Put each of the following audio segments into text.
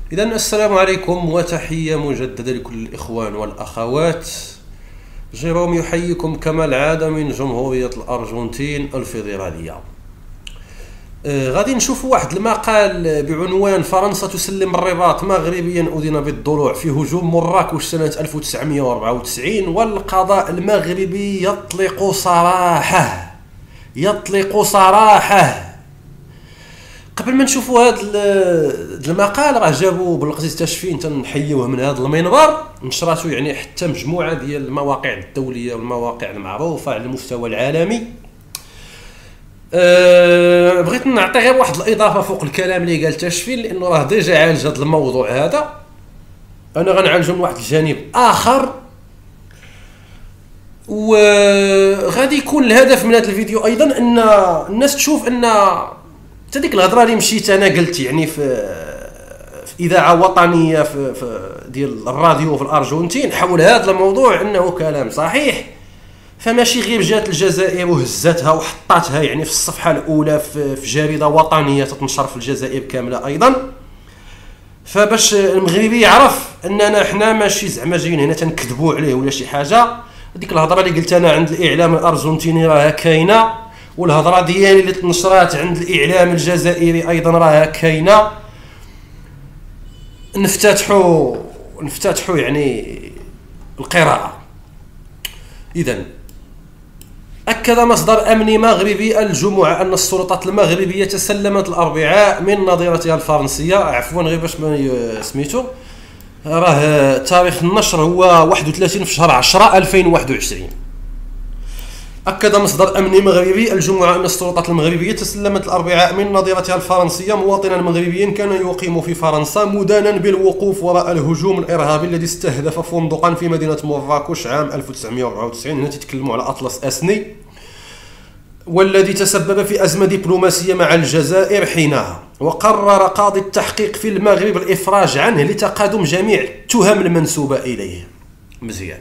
إذا السلام عليكم وتحية مجددة لكل الإخوان والأخوات. جيروم يحييكم كما العادة من جمهورية الأرجنتين الفيدرالية. غادي نشوفوا واحد المقال بعنوان فرنسا تسلم الرباط مغربيا أدين بالضلوع في هجوم مراكش سنة 1994 والقضاء المغربي يطلق صراحة. قبل ما نشوفوا هذا المقال راه جابوا بالقصيد التشفين تنحيوه من هذا المنبر، نشراتو يعني حتى مجموعه ديال المواقع الدوليه والمواقع المعروفه على المستوى العالمي. بغيت نعطي غير واحد الاضافه فوق الكلام اللي قال تشفين، لانه راه ديجا عالج هذا الموضوع هذا. انا غنعالجو من واحد الجانب اخر، وغادي يكون الهدف من هذا الفيديو ايضا ان الناس تشوف ان حتى ديك الهضره اللي مشيت انا قلت يعني في اذاعه وطنيه في ديال الراديو في الارجنتين حول هذا الموضوع انه كلام صحيح، فماشي غير جات الجزائر وهزتها وحطاتها يعني في الصفحه الاولى في جريده وطنيه تتنشر في الجزائر كامله ايضا، فباش المغربي يعرف اننا حنا ماشي زعما جايين هنا تنكذبوا عليه ولا شي حاجه. ديك الهضره اللي قلت انا عند الاعلام الارجنتيني راها كاينه، والهضره ديالي اللي تنشرات عند الاعلام الجزائري ايضا راها كاينه. نفتتحوا يعني القراءه. اذا اكد مصدر امني مغربي الجمعه ان السلطات المغربيه تسلمت الاربعاء من نظيرتها الفرنسيه، عفوا غير باش ما سميتو، راه تاريخ النشر هو 31 في شهر 10 2021. أكد مصدر أمني مغربي الجمعة أن السلطات المغربية تسلمت الأربعاء من نظيرتها الفرنسية مواطنا مغربيا كان يقيم في فرنسا مدانا بالوقوف وراء الهجوم الإرهابي الذي استهدف فندقا في مدينة مراكش عام 1994. هنا تتكلموا على أطلس أسني، والذي تسبب في أزمة دبلوماسية مع الجزائر حينها. وقرر قاضي التحقيق في المغرب الإفراج عنه لتقادم جميع التهم المنسوبة إليه. مزيان.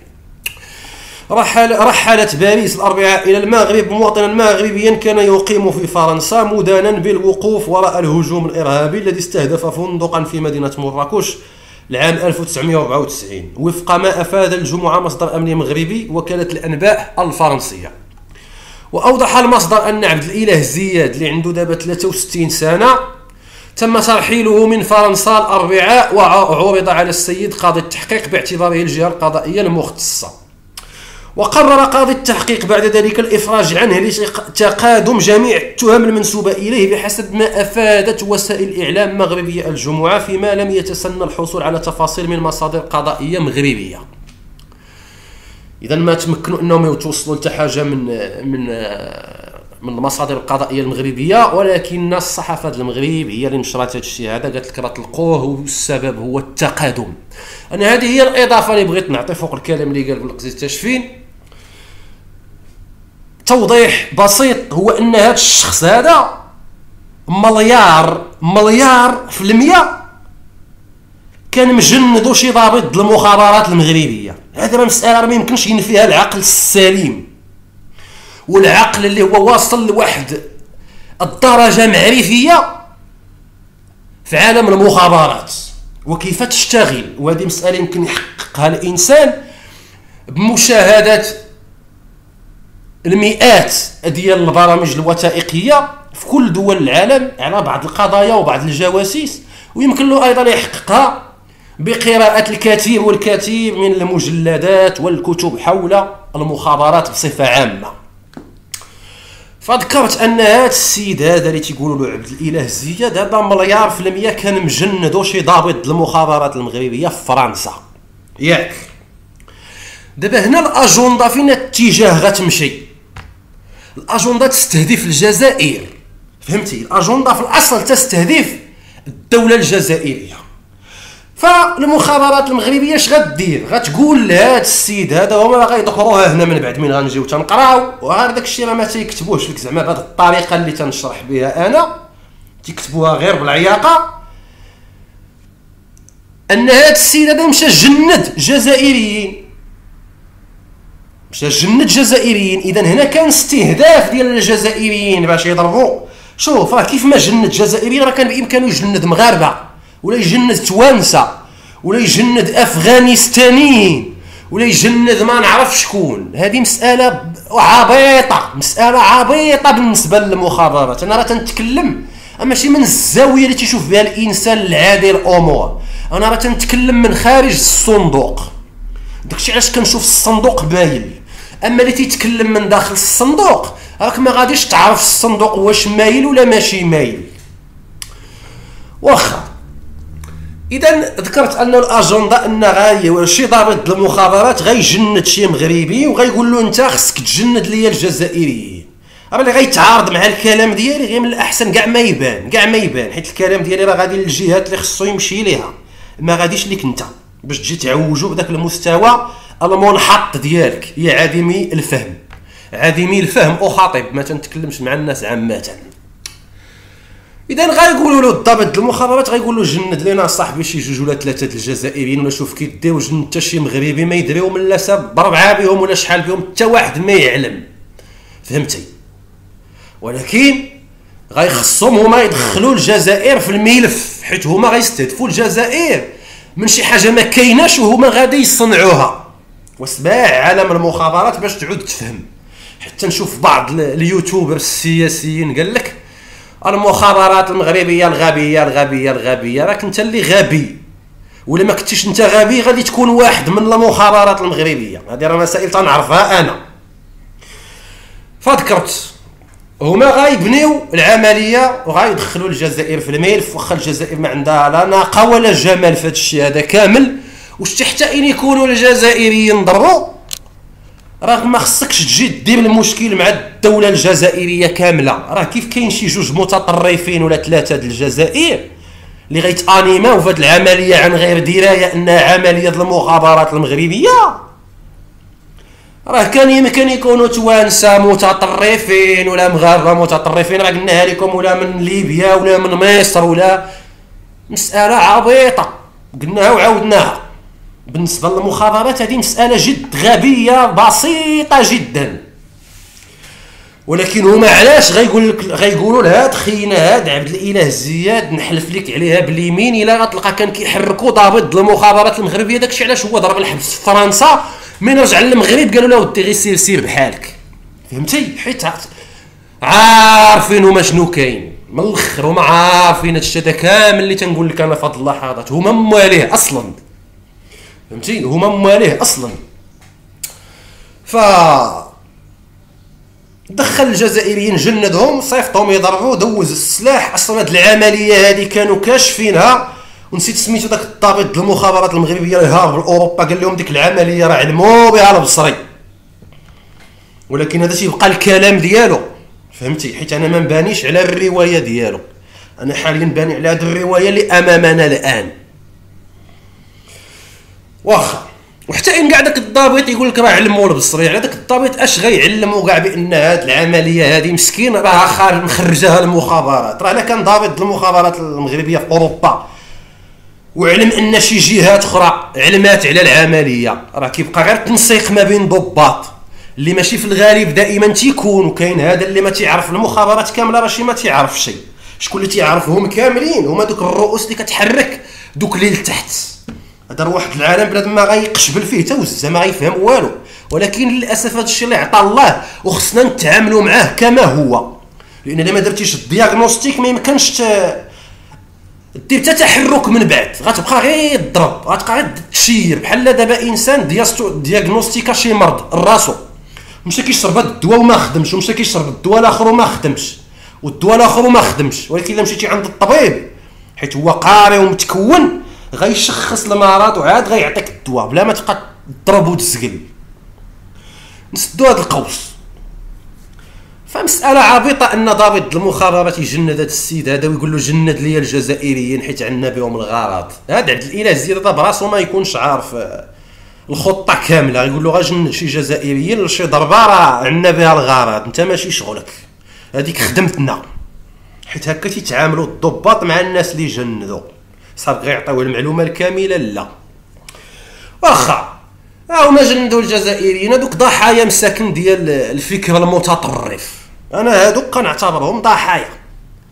رحلت باريس الأربعاء إلى المغرب مواطنا مغربيا كان يقيم في فرنسا مدانا بالوقوف وراء الهجوم الإرهابي الذي استهدف فندقا في مدينة مراكش العام 1994 وفق ما أفاد الجمعة مصدر أمني مغربي وكالة الأنباء الفرنسية. وأوضح المصدر أن عبد الإله زياد اللي عنده دابا 63 سنة تم ترحيله من فرنسا الأربعاء وعرض على السيد قاضي التحقيق باعتباره الجهة القضائية المختصة. وقرر قاضي التحقيق بعد ذلك الإفراج عنه لتقادم جميع التهم المنسوبة إليه بحسب ما أفادت وسائل الإعلام مغربية الجمعة، فيما لم يتسنى الحصول على تفاصيل من مصادر قضائية مغربية. إذا ما تمكنوا أنهم يتوصلوا لحتى حاجة من المصادر القضائية المغربية، ولكن الصحافة المغرب هي اللي نشرت هذا الشيء هذا، قالت لك راه تلقوه والسبب هو التقادم. أنا هذه هي الإضافة اللي بغيت نعطي فوق الكلام اللي قال بالقصيد التشفين. توضيح بسيط هو أن هذا الشخص هذا مليار في المية كان مجند وشي ضابط المخابرات المغربية. هذا مسألة ما يمكنش ينفيها العقل السليم، والعقل اللي هو واصل لواحد الدرجة معرفية في عالم المخابرات وكيف تشتغل. وهذه مسألة يمكن يحققها الإنسان بمشاهدة المئات ديال البرامج الوثائقية في كل دول العالم على بعض القضايا وبعض الجواسيس، ويمكن له أيضا يحققها بقراءة الكثير والكثير من المجلدات والكتب حول المخابرات بصفة عامة. فذكرت ان هذا السيد هذا اللي تيقولوا له عبد الاله زياد هذا مليار في المية كان مجند وشي ضابط المخابرات المغربيه في فرنسا، ياك؟ دابا هنا الاجنده فين الاتجاه غتمشي؟ الاجنده تستهدف الجزائر، فهمتي؟ الاجنده في الاصل تستهدف الدوله الجزائريه. فالمخابرات المغربيه اش غدير؟ غتقول لهذا السيد هذا، هما غيذكروها هنا من بعد من غنجيو تنقراو، وهذا داك الشيء راه ما تيكتبوهش لك زعما بهذه الطريقه اللي تنشرح بها انا، تيكتبوها غير بالعياقه. ان هذا السيد هذا مشى جند جزائريين، اذا هنا كان استهداف ديال الجزائريين باش يضربوا. شوف راه كيف ما جند جزائريين راه كان بامكانه يجند مغاربه، ولا يجند توانسه، ولا يجند افغانستانيين، ولا يجند ما نعرف شكون. هذه مساله عبيطه، مساله عبيطه بالنسبه للمخابرات. انا راه تنتكلم ماشي من الزاويه اللي تيشوف بها الانسان العادي الامور، انا راه تنتكلم من خارج الصندوق. داكشي علاش كنشوف الصندوق باين. اما اللي تيتكلم من داخل الصندوق راك ما غاديش تعرف الصندوق واش مايل ولا ماشي مايل. واخا اذا ذكرت ان الاجنده ان شي ضابط المخابرات غيجند شي مغربي وغيقول له انت خصك تجند ليا الجزائريين. راه اللي غيتعارض مع الكلام ديالي غير من الاحسن كاع ما يبان، حيت الكلام ديالي راه غادي للجهات اللي خصو يمشي ليها، ما غاديش ليك انت باش تجي تعوجو بداك المستوى المنحط ديالك. يا عديمي الفهم، عديمي الفهم اخاطب، ما تنتكلمش مع الناس عامه. اذا غايقولوا له الضابط المخابرات غايقول له جند لنا صاحبي شي جوج ولا ثلاثه الجزائريين، ولا شوف كي ديروا جند حتى شي مغربي ما يدريو من لا ساب بربعه بهم ولا شحال بهم، حتى واحد ما يعلم. فهمتي؟ ولكن غيخصهم هما يدخلوا الجزائر في الملف، حيت هما غيستهدفوا الجزائر من شي حاجه ما كايناش وهما غادي يصنعوها. وسمع عالم المخابرات باش تعود تفهم. حتى نشوف بعض اليوتيوبر السياسيين قال لك المخابرات المغربيه الغبيه. راك انت اللي غبي، ولا ما كنتيش انت غبي غادي تكون واحد من المخابرات المغربيه. هذه راه مسائل تنعرفها انا. فذكرت هما غايبنيو العمليه وغايدخلوا الجزائر في الملف، واخا الجزائر ما عندها لا ناقه ولا جمال في هذا الشيء هذا كامل. واش حتى ان يكونوا الجزائريين ضربوا راه ما خصكش تجي دير المشكل مع الدوله الجزائريه كامله. راه كيف كاين شي جوج متطرفين ولا ثلاثه د الجزائر اللي غيتانيماو في هذه العمليه عن غير درايه انها عمليه المخابرات المغربيه، راه كان يمكن يكونوا توانسه متطرفين ولا مغاربه متطرفين، راه قلناها لكم، ولا من ليبيا ولا من مصر، ولا مساله عبيطه قلناها وعاودناها. بالنسبه للمخابرات هذه مساله جد غبيه بسيطه جدا. ولكن هما علاش غيقولوا لهاد خينا هاد عبد الاله زياد نحلف لك عليها باليمين الا غتلقى كان كيحركوا ضابط المخابرات المغربيه. داكشي علاش هو ضرب الحبس في فرنسا، من رجع للمغرب قالوا له ودي غير سير بحالك. فهمتي؟ حيت عارفين هما شنو كاين من الاخر، هما عارفين هادشي هذا كامل اللي تنقول لك انا في هاد اللحظات. هما مواليه اصلا، فهمتي؟ هما مواليه اصلا. ف دخل الجزائريين جندهم، صيفطهم يضربوا، دوز السلاح. اصلا هاد العمليه هذه كانوا كاشفينها، ونسيت سميتو داك الضابط المخابرات المغربيه اللي هارب لاوروبا قال لهم ديك العمليه راه علموا بها البصري، ولكن هذا تيبقى الكلام ديالو. فهمتي؟ حيت انا ما مبانيش على الروايه ديالو، انا حاليا باني على هذه الروايه اللي امامنا الان. واخا وحتى ان كاع داك الضابط يقول لك راه علموا البصري، على داك الضابط اش غيعلموا كاع بان هاد العمليه هذه مسكين راه خارج مخرجها المخابرات. راه الا كان ضابط المخابرات المغربيه في اوروبا وعلم ان شي جهات اخرى علمات على العمليه، راه كيبقى غير تنسيق ما بين ضباط اللي ماشي في الغالب دائما تيكون. وكاين هذا اللي ما تيعرف المخابرات كامله، راه شي ما تيعرف شيء. شكون اللي تيعرفهم كاملين؟ هما دوك الرؤوس اللي كتحرك دوك اللي لتحت. هذا واحد العالم بلاد ما غيقشبل فيه حتى وزه، ما غيفهم والو. ولكن للاسف هذا الشيء اللي عطاه الله وخصنا نتعاملوا معاه كما هو، لان الا ما درتيش الدياغنوستيك ما يمكنش دير حتى تحرك من بعد، غتبقى غير تضرب، غتبقى غير تشير. بحال دابا انسان دياغنوستيكا شي مرض راسو، مشى كيشرب هذا الدواء وما خدمش، ومشى كيشرب الدواء الاخر وما خدمش، والدواء الاخر وما خدمش. ولكن الا مشيتي عند الطبيب حيت هو قاري ومتكون غيشخص المرض وعاد غيعطيك الدواء بلا ما تبقى تضرب وتزقل. نسدوا هذا القوس. فمساله عبيطه ان ضابط المخابرات يجند هذا السيد هذا ويقول له جند لي الجزائريين حيت عندنا بهم الغرض. هذا عبد الاله زياد براسو ما يكونش عارف الخطه كامله، يقول له غنجند شي جزائريين لشي ضربه راه عندنا بها الغرض، انت ماشي شغلك، هذيك خدمتنا. حيت هكا تيتعاملوا الضباط مع الناس اللي جندوا، صافي غيعطيوه المعلومه الكامله. لا واخا هما جندوا الجزائريين هذوك ضحايا مساكن ديال الفكر المتطرف. انا هذوك كنعتبرهم ضحايا،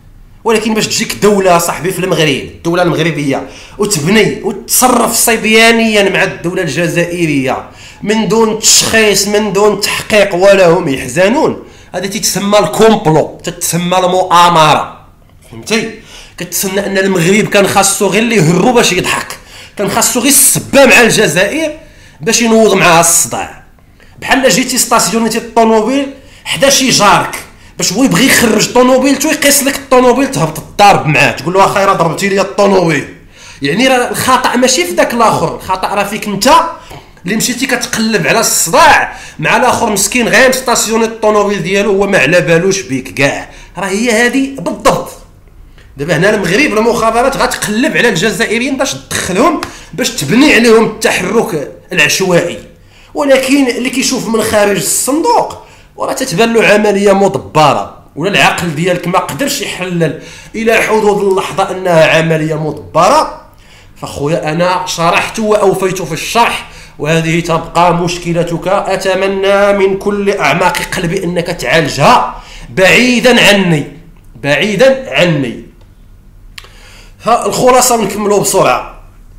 ولكن باش تجيك دوله صاحبي في المغرب، الدوله المغربيه، وتبني وتصرف صبيانيا مع الدوله الجزائريه من دون تشخيص، من دون تحقيق، ولا هم يحزنون، هذا تتسمى الكومبلو، تتسمى المؤامره. فهمتي؟ كتسنى ان المغرب كان خاصو غير اللي يهرو باش يضحك، كان خاصو غير السبه مع الجزائر باش ينوض معها الصداع. بحال جيتي ستاسيونيتي الطوموبيل حدا شي جارك باش هو يبغي يخرج طوموبيلتو، يقيس لك الطوموبيل تهبط الضارب معاه، تقول له واخا راه ضربتي لي الطوموبيل. يعني راه الخطا ماشي في داك الاخر، الخطا راه فيك انت اللي مشيتي كتقلب على الصداع مع الاخر مسكين غير مستاسيوني الطوموبيل ديالو هو ما على بالوش بيك كاع. راه هي هذه بالضبط. دابا هنا المغرب المخابرات غتقلب على الجزائريين باش تدخلهم، باش تبني عليهم التحرك العشوائي، ولكن اللي كيشوف من خارج الصندوق وراه تتبان له عمليه مدبره، ولا العقل ديالك ما قدرش يحلل الى حدود اللحظه انها عمليه مدبره. فخويا انا شرحت واوفيت في الشرح، وهذه تبقى مشكلتك. اتمنى من كل اعماق قلبي انك تعالجها بعيدا عني، بعيدا عني. الخلاصه نكملوا بسرعه.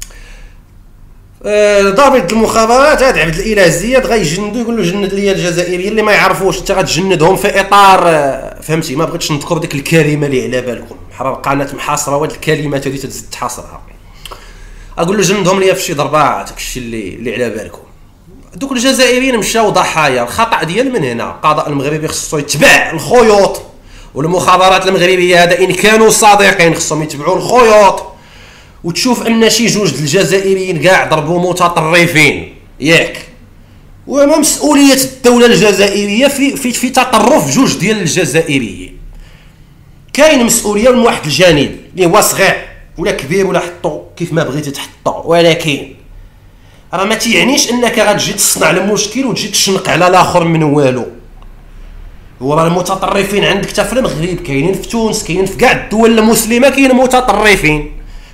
ضابط المخابرات هذا عبد الاله زياد غيجندو، يقول له جند لي الجزائريين اللي ما يعرفوش، انت غتجندهم في اطار فهمتي، ما بغيتش نذكر ديك الكلمه اللي على بالكم، بحال القناه محاصره وهاد الكلمات هذه تزيد تحاصرها. اقول له جندهم لي في شي ضربات، داكشي اللي على بالكم. دوك الجزائريين مشاو ضحايا. الخطا ديال من هنا القضاء المغربي خصو يتبع الخيوط، والمخابرات المغربيه هذا ان كانوا صادقين خصهم يتبعوا الخيوط، وتشوف ان شي جوج د الجزائريين كاع ضربوا متطرفين ياك، وما مسؤوليه الدوله الجزائريه في تطرف جوج ديال الجزائريين. كاين مسؤوليه من واحد الجانب اللي هو صغير ولا كبير ولا حطو كيف ما بغيتي تحطو، ولكن راه ما تيعنيش انك غتجي تصنع المشكل وتجي تشنق على الاخر من والو. هو راه المتطرفين عندك حتى في المغرب، كاينين في تونس، كاينين في كاع الدول المسلمه كاين متطرفين.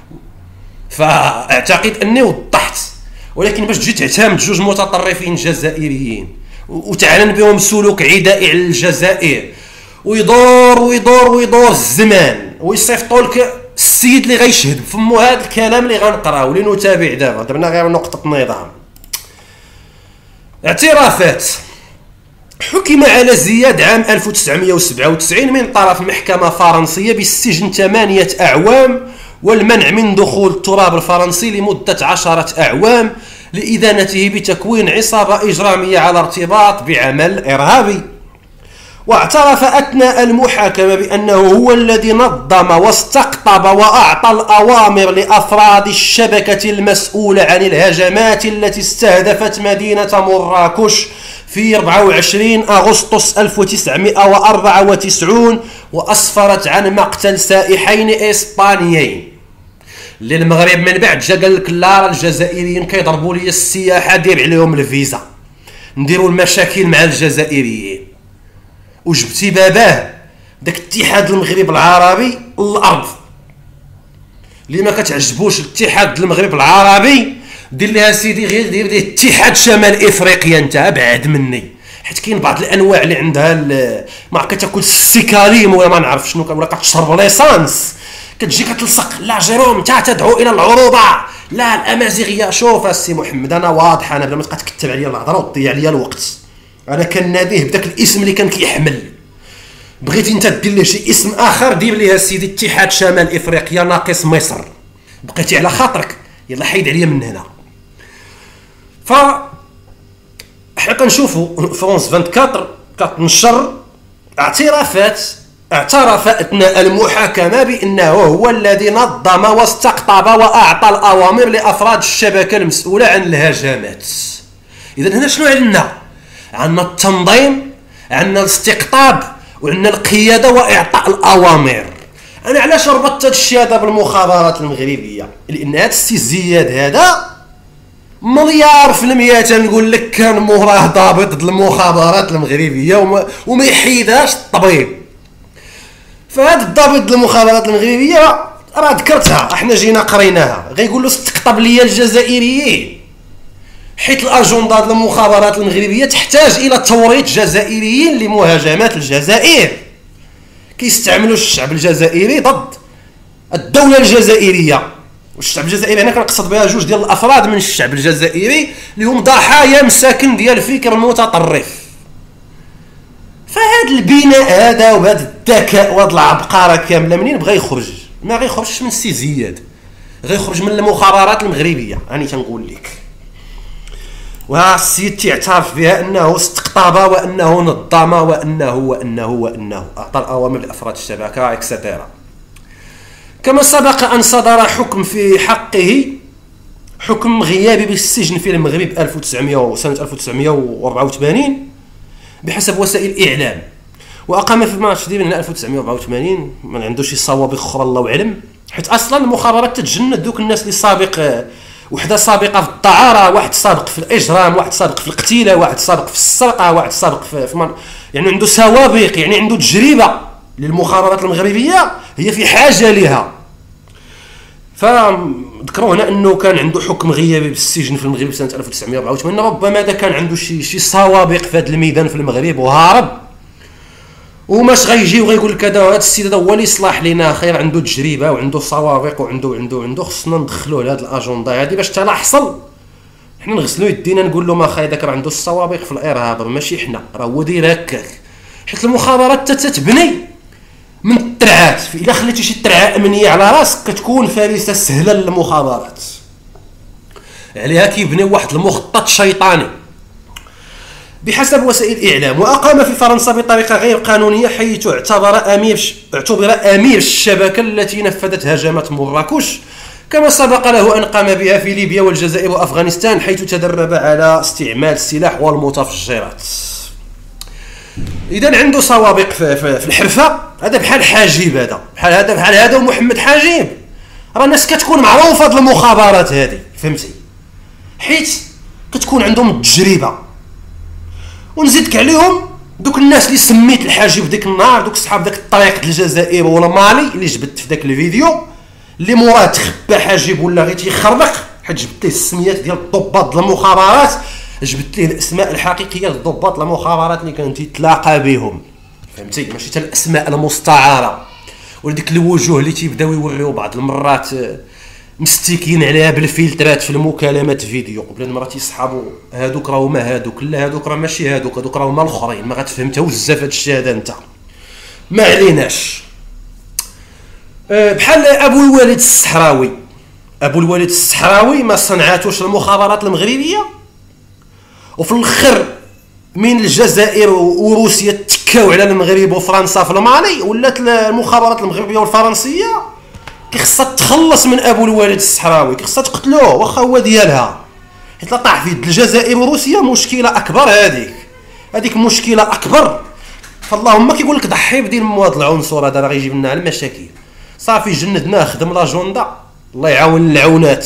فاعتقد اني وضحت، ولكن باش تجي تعتمد جوج متطرفين جزائريين وتعلن بهم سلوك عدائي على الجزائر، ويدور ويدور ويدور الزمان ويصيفطوا لك السيد اللي غيشهد بفمو هذا الكلام اللي غنقراه واللي نتابع دابا. درنا غير نقطه نظام. اعترافات. حكم على زياد عام 1997 من طرف محكمة فرنسية بالسجن 8 أعوام والمنع من دخول التراب الفرنسي لمدة 10 أعوام لإدانته بتكوين عصابة إجرامية على ارتباط بعمل إرهابي. واعترف أثناء المحاكمة بأنه هو الذي نظم واستقطب وأعطى الأوامر لأفراد الشبكة المسؤولة عن الهجمات التي استهدفت مدينة مراكش في 24 أغسطس 1994 وأسفرت عن مقتل سائحين إسبانيين. للمغرب من بعد جا قال لك لا الجزائريين كيضربوا لي السياحة دير عليهم الفيزا، نديروا المشاكل مع الجزائريين. وجبتي باباه داك اتحاد المغرب العربي الارض اللي ما كتعجبوش الاتحاد المغرب العربي دير لها سيدي غير دير اتحاد شمال افريقيا. انت ابعد مني، حيت كاين بعض الانواع اللي عندها ما كتاكل السيكاليم ولا ما نعرف شنو، ولا كتشرب ليسانس كتجي كتلصق. لا جيروم انت تدعو الى العروبه، لا الامازيغيه. شوف السي محمد انا واضح، انا بلا ما تبقى تكتب عليا الهضره وتضيع عليا الوقت. انا كناديه بداك الاسم اللي كان كيحمل. بغيتي انت دير ليه شي اسم اخر دير ليه سيدي اتحاد شمال افريقيا ناقص مصر، بقيتي على خاطرك يلا حيد عليا من هنا. ف حنا كنشوفوا فرونس 24 كتنشر اعترافات. اعترف اثناء المحاكمه بانه هو الذي نظم واستقطب واعطى الاوامر لافراد الشبكه المسؤوله عن الهجمات. اذا هنا شنو عندنا؟ عندنا التنظيم، عندنا الاستقطاب، وعندنا القياده واعطاء الاوامر. انا علاش ربطت هذا الشيء هذا بالمخابرات المغربيه؟ لان هذا السي زياد هذا مليار في المية تنقول لك كان موراه ضابط المخابرات المغربيه وما يحيدهاش الطبيب. فهذا الضابط المخابرات المغربيه راه ذكرتها، احنا جينا قريناها، غيقول له استقطب لي الجزائريين، حيت الاجنده ديال المخابرات المغربيه تحتاج الى توريط جزائريين لمهاجمات الجزائر. كيستعملوا الشعب الجزائري ضد الدوله الجزائريه. والشعب الجزائري هنا كنقصد بها جوج ديال الافراد من الشعب الجزائري اللي هم ضحايا مساكن ديال فكر متطرف. فهاد البناء هذا وبهذا الذكاء وهاد العبقره كامله منين بغى يخرج؟ ما غيخرجش من السي زياد، غيخرج من المخابرات المغربيه. راني تنقول لك، وها السيد تيعترف بها انه استقطب وانه نظم وانه اعطى الاوامر لافراد الشبكه اكسترا. كما سبق ان صدر حكم في حقه، حكم غيابي بالسجن في المغرب سنه 1984 بحسب وسائل الاعلام، واقام في مارس من 1984. ما عندوش شي سوابق اخرى الله اعلم، حيت اصلا المخابرات تتجند دوك الناس اللي سابق، وحده سابقه في الدعاره، واحد سابق في الاجرام، واحد سابق في القتيله، واحد سابق في السرقه، واحد سابق يعني عنده سوابق، يعني عنده تجربه للمخابرات المغربيه هي في حاجه لها. فذكروا هنا انه كان عنده حكم غيابي بالسجن في المغرب سنه 1984. ربما هذا كان عنده شي سوابق في هذا الميدان في المغرب وهارب، وماش غيجي وغيقول لك هذا السيد هذا هو اللي يصلح لنا، خير عنده تجربه وعنده سوابق وعنده خصنا ندخلوه لهاد الاجنده هذه باش حتى لا حصل حنا نغسلوا يدينا نقول له ما خاي داك راه عنده السوابق في الارهاب، ماشي حنا، راه هو داير هكاك. حيت المخابرات تتبني من الترعات، الا خليتي شي ترعه امنيه على راسك كتكون فريسه سهله للمخابرات، عليها كيبنيو واحد المخطط شيطاني بحسب وسائل الاعلام. واقام في فرنسا بطريقه غير قانونيه، حيث اعتبر امير الشبكه التي نفذت هجمات مراكش، كما سبق له ان قام بها في ليبيا والجزائر وافغانستان، حيث تدرب على استعمال السلاح والمتفجرات. اذا عنده سوابق في الحرفه. هذا بحال حاجب، بحال هذا ومحمد حاجب، راه الناس كتكون معروفه هاد المخابرات هذه، فهمتي؟ حيت كتكون عندهم التجربه. ونزيدك عليهم دوك الناس اللي سميت الحاجب ديك النهار، دوك صحاب داك الطريق الجزائر ولا مالي اللي جبت في داك الفيديو، اللي موراه تخبى حاجب ولا غير تيخربق، حيت جبت ليه السميات ديال الضباط ديال المخابرات، جبت ليه الاسماء الحقيقيه للضباط المخابرات اللي كان تيتلاقى بهم، فهمتي؟ ماشي حتى الاسماء المستعاره ولا ديك الوجوه اللي تيبداو يوريو بعض المرات مستيكين عليها بالفلترات في المكالمات فيديو، قبل المرة تيصحابوا هادوك راهو ما هادوك، لا هادوك راه ماشي هادوك راهو هما الاخرين، ما غتفهم حتى بزاف هاد الشيء هذا انت، ما عليناش. بحال ابو الوليد الصحراوي ما صنعاتوش المخابرات المغربيه، وفي الاخر من الجزائر وروسيا تكاو على المغرب وفرنسا في المالي، ولات المخابرات المغربيه والفرنسيه كيخصها تخلص من ابو الوليد الصحراوي، كيخصها تقتلوه واخا هو ديالها، حيت لا طاح في يد الجزائر وروسيا مشكله اكبر. هذيك مشكله اكبر. فاللهم كيقول لك ضحي بدين مواد العنصر هذا راه غيجيب لنا المشاكل. صافي جندنا خدم لاجوندا، الله يعاون العونات.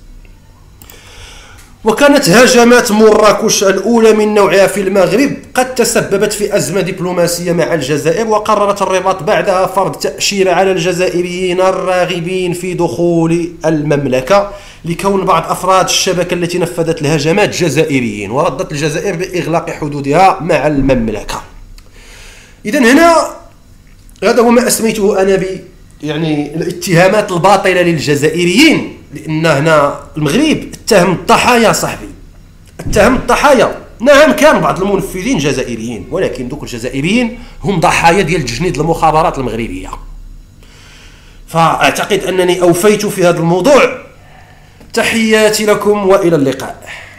وكانت هجمات مراكش الأولى من نوعها في المغرب قد تسببت في أزمة دبلوماسية مع الجزائر، وقررت الرباط بعدها فرض تأشيرة على الجزائريين الراغبين في دخول المملكة، لكون بعض أفراد الشبكة التي نفذت الهجمات جزائريين، وردت الجزائر بإغلاق حدودها مع المملكة. إذن هنا هذا هو ما أسميته أنا يعني الاتهامات الباطلة للجزائريين، لأن هنا المغرب اتهم الضحايا صاحبي، اتهم الضحايا. نعم كان بعض المنفذين جزائريين، ولكن دوك الجزائريين هم ضحايا ديال تجنيد المخابرات المغربية. فأعتقد أنني أوفيت في هذا الموضوع. تحياتي لكم وإلى اللقاء.